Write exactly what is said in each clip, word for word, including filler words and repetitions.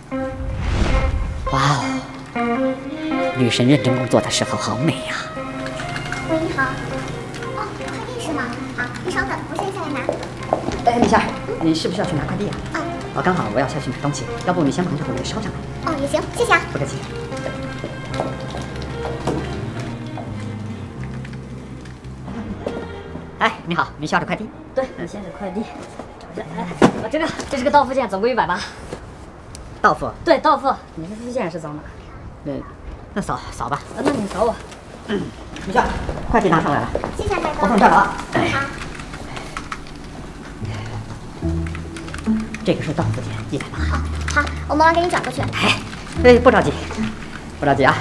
哇哦，女神认真工作的时候好美呀、啊。 喂，你好。哦，快递是吗？好，你稍等，我现在下来拿。 哎，米线，你是不是要去拿快递啊？ 啊。 哦，刚好我要下去买东西，要不你先忙着给我捎上来。 哦，也行，谢谢啊。 不客气。哎，你好，你需要的快递？ 对，你先给快递。哎，我这个这是个到付件，总共一百八。 到付？ 对，到付。你这付件是扫码？ 对，那扫扫吧。 那你扫我。 嗯，米线，快递拿上来了。 谢谢大哥。 我放这儿了啊。 好。 这个是到付件，一百八。 好，好，我忙完给你转过去。 哎，哎，不着急，不着急啊。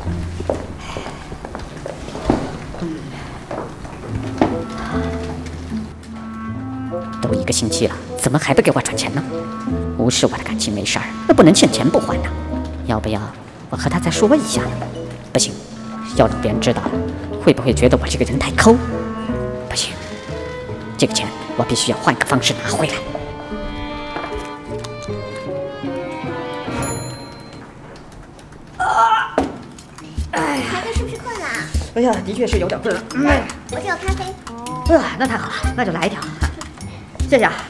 都一个星期了，怎么还不给我转钱呢？无视我的感情没事儿，那不能欠钱不还呢。要不要我和他再说一下呢？不行，要让别人知道了，会不会觉得我这个人太抠？不行，这个钱我必须要换个方式拿回来。 凯哥是不是困了？ 哎呀，的确是有点困了。嗯， 我这有咖啡。 呃，那太好了，那就来一条，谢谢啊。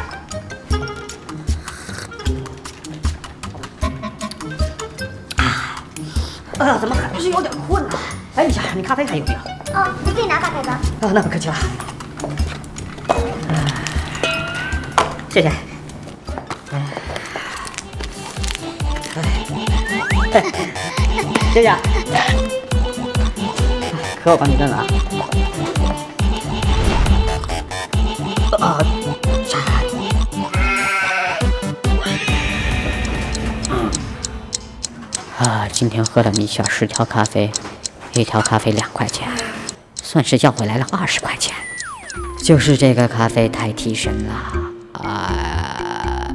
哎呀，怎么还是有点困呢？哎，米线，你咖啡还有没有？ 哦，你自己拿吧，凯哥。 哦，那不客气了。谢谢。哎，哎，谢谢。可我帮你认了啊。啊，啊，今天喝了米线十条咖啡，一条咖啡两块钱，算是要回来了二十块钱。就是这个咖啡太提神了啊！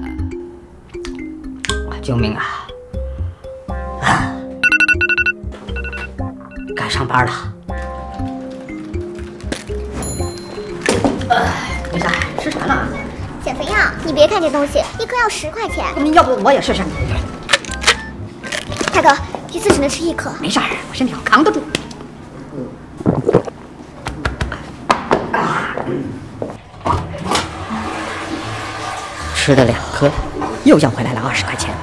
救命啊！啊，该上班了。米线，吃啥呢？ 减肥药，你别看这东西，一颗要十块钱。 你要不我也试试？ 凯哥，一次只能吃一颗。 没事儿，我身体好，扛得住。啊，吃了两颗，又要回来了二十块钱。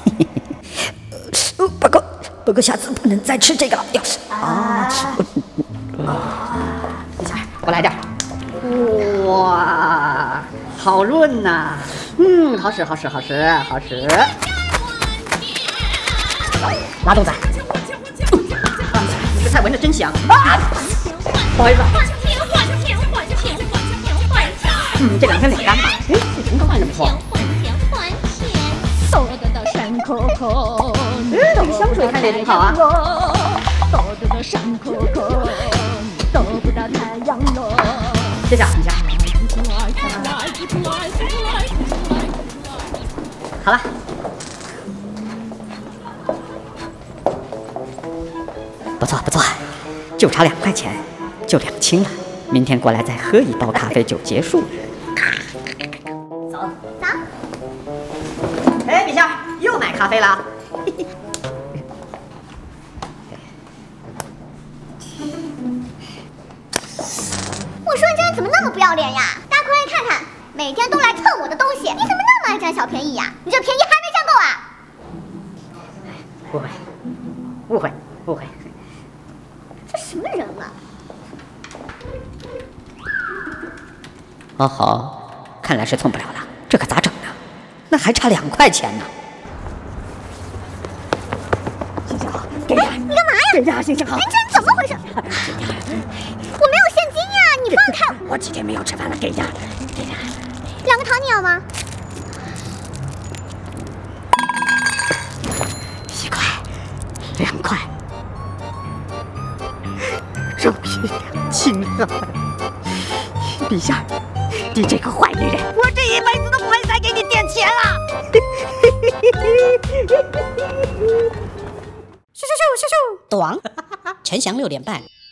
不过，不过下次不能再吃这个了。要是啊，米线，我来点儿。哇，好润呐、啊！嗯，好使，好使，好使，好使。拉肚子。啊，你这菜闻着真香啊！不好意思。嗯，这两天脸干吧？哎，这唇膏卖的不错。嗯，这个香水看着也挺好啊。谢谢啊，米线。好了。不错不错，就差两块钱，就两清了。明天过来再喝一包咖啡就结束。走走。 哎，米线又买咖啡了。 我说你这人怎么那么不要脸呀？大家快来看看，每天都来蹭我的东西，你怎么那么爱占小便宜呀？你这便宜还没占够啊？ 误会，误会，误会。 这什么人啊？ 哦好，看来是蹭不了了，这可咋整呢？那还差两块钱呢。星星好，给点。 你干嘛呀？ 给点，星星好。 你这人怎么回事？我没有现金呀，你放开！ 我几天没有吃饭了，给点，给点。 两个糖你要吗？ 一块，两块。终于两清了，米线，你这个坏女人，我这一辈子都不会再给你点钱了。咻咻咻咻咻，短，陈翔六点半。